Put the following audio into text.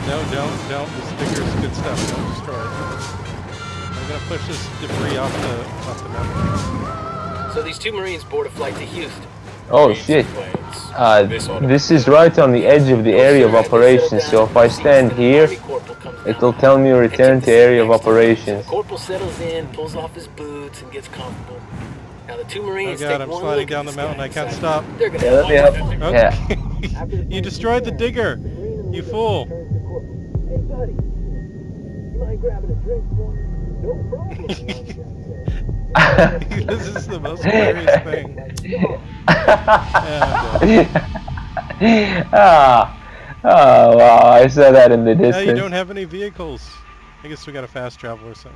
No, don't. This digger's good stuff. Don't destroy it. I'm gonna push this debris off the mountain. So these two Marines board a flight to Houston. Oh shit. This is right on the edge of the area of operations, so if I stand here, it'll tell me return to area of operations. The corporal settles in, pulls off his boots, and gets comfortable. Now the two Marines oh god, I'm sliding down the mountain. I can't stop. They're gonna Yeah, let me help. Okay. Yeah. You destroyed the digger. You fool. Hey buddy, you mind grabbing a drink for me? No problem. This is the most hilarious thing. Oh wow, I saw that in the distance. Yeah, you don't have any vehicles. I guess we got a fast travel or something.